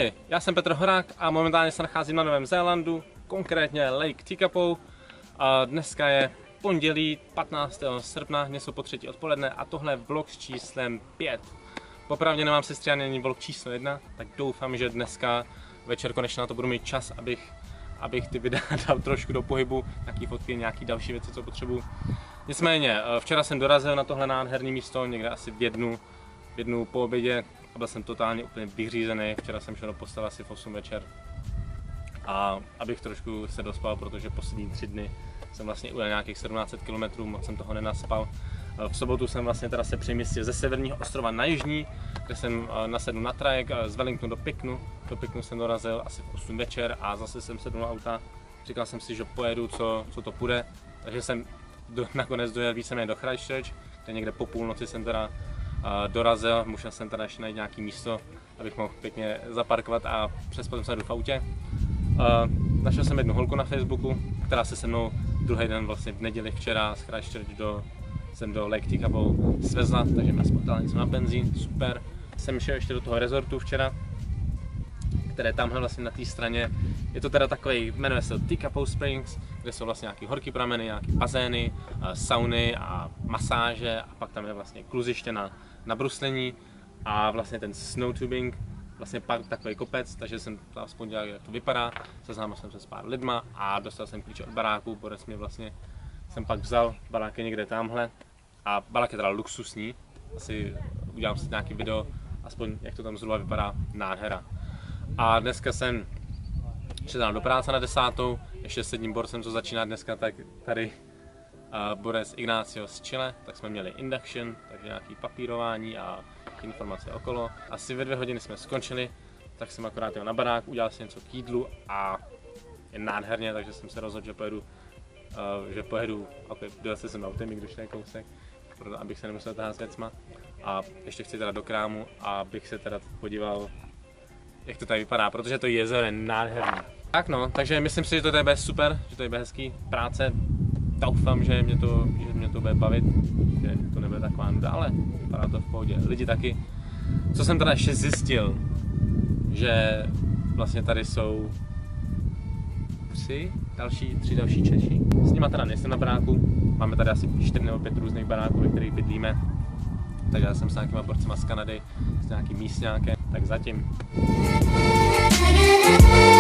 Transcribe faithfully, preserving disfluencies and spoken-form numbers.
Ahoj, já jsem Petr Horák a momentálně se nacházím na Novém Zélandu, konkrétně Lake Tekapo. A dneska je pondělí patnáctého srpna, něco po třetí odpoledne a tohle je vlog s číslem pět. Popravdě nemám sestřihaný ani vlog číslo jedna, tak doufám, že dneska večer konečně na to budu mít čas, abych, abych ty videa dal trošku do pohybu, nějaký fotky, nějaký další věci, co potřebuju. Nicméně, včera jsem dorazil na tohle nádherné místo, někde asi v jednu, v jednu po obědě a byl jsem totálně úplně vyřízený. Včera jsem šel do postele asi v osm večer a abych trošku se dospal, protože poslední tři dny jsem vlastně ujel nějakých sedmnáct set kilometrů, moc jsem toho nenaspal. V sobotu jsem vlastně teda se přemístil ze severního ostrova na jižní, kde jsem nasedl na trajek z Wellingtonu do Picnu. Do Picnu jsem dorazil asi v osm večer a zase jsem sedl na auta. Říkal jsem si, že pojedu, co, co to půjde, takže jsem do, nakonec dojel víceméně do Christchurch, kde někde po půlnoci jsem teda uh, dorazil. Musel jsem teda ještě najít nějaký místo, abych mohl pěkně zaparkovat a přespat jsem se v autě. Uh, našel jsem jednu holku na Facebooku, která se se mnou druhý den vlastně v neděli včera z Christchurch do, jsem do Lake Tekapo svezla, takže mě spotkala něco na benzín, super. Jsem šel ještě do toho resortu včera, které tamhle vlastně na té straně, je to teda takový, jmenuje se Tekapo Springs, kde jsou vlastně nějaký horký prameny, nějaký bazény, sauny a masáže a pak tam je vlastně kluziště na, na bruslení a vlastně ten snowtubing, vlastně pak takový kopec, takže jsem to aspoň dělal, jak to vypadá, seznámil jsem se s pár lidma a dostal jsem klíče od baráku, Borec mě vlastně jsem pak vzal, barák je někde tamhle a barák je teda luxusní, asi udělám si nějaký video, aspoň jak to tam zhruba vypadá, nádhera. A dneska jsem šel do práce na desátou, ještě s jedním borcem, co začíná dneska, tak tady uh, borec Ignacio z Chile, tak jsme měli induction, takže nějaký papírování a informace okolo. Asi ve dvě hodiny jsme skončili, tak jsem akorát jel na barák, udělal si něco k jídlu a je nádherně, takže jsem se rozhodl, že pojedu, uh, že pojedu, okay, dojel jsem autem, i když ne kousek, proto, abych se nemusel tahat s věcma. A ještě chci teda do krámu, abych se teda podíval, jak to tady vypadá, protože to jezero je nádherné. Tak no, takže myslím si, že to tady bude super, že to bude hezký práce. Doufám, že mě to, že mě to bude bavit, že to nebude taková nuda, ale vypadá to v pohodě. Lidi taky. Co jsem teda ještě zjistil, že vlastně tady jsou tři další, tři další Češi. S nima teda nejsem na baráku, máme tady asi čtyři nebo pět různých baráků, ve kterých bydlíme. Takže já jsem s nějakýma borcima z Kanady, s nějakým místňákem, tak zatím.